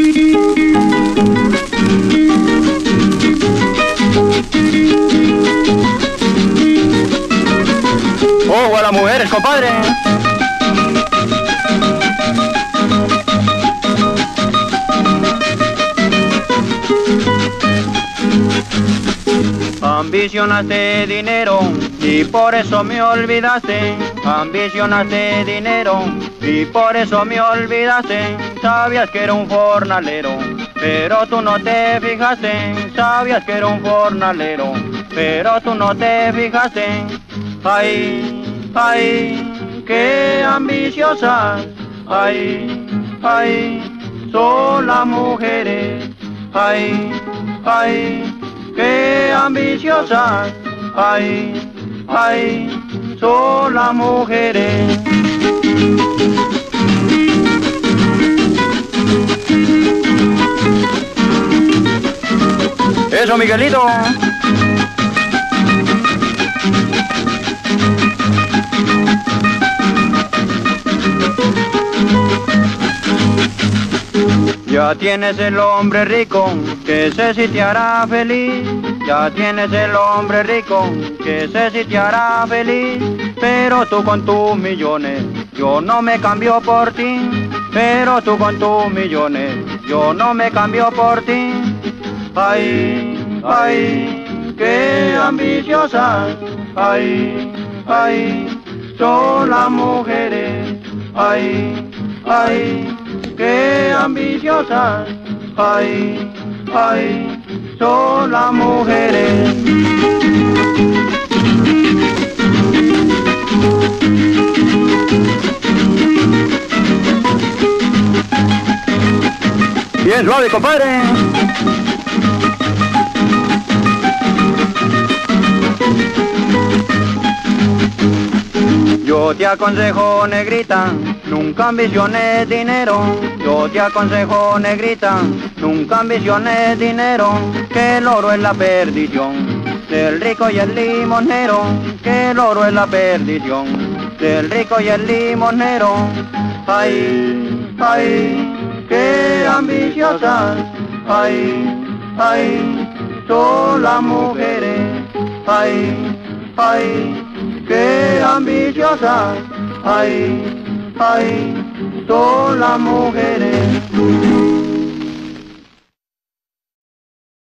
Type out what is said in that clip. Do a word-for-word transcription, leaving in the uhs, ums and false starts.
¡Ojo a las mujeres, compadre! Ambicionaste dinero y por eso me olvidaste. Ambicionaste dinero y por eso me olvidaste. Sabías que era un jornalero, pero tú no te fijaste. Sabías que era un jornalero, pero tú no te fijaste. Ay, ay, qué ambiciosas. Ay, ay, son las mujeres. Ay, ay, qué ambiciosas, ay, ay, son las mujeres. Eso, Miguelito. Ya tienes el hombre rico, que sé si te hará feliz. Ya tienes el hombre rico, que sé si te hará feliz. Pero tú con tus millones, yo no me cambio por ti. Pero tú con tus millones, yo no me cambio por ti. Ay, ay, qué ambiciosas. Ay, ay, son las mujeres. Ay, ay, qué ambiciosas, ay, ay, son las mujeres. Bien suave, compadre. Yo te aconsejo, negrita, nunca ambiciones dinero. Yo te aconsejo, negrita, nunca ambiciones dinero. Que el oro es la perdición del rico y el limonero. Que el oro es la perdición del rico y el limonero. Ay, ay, qué ambiciosas. Ay, ay, son las mujeres. Ay, ay, qué ambiciosas, ay, ay, son las mujeres.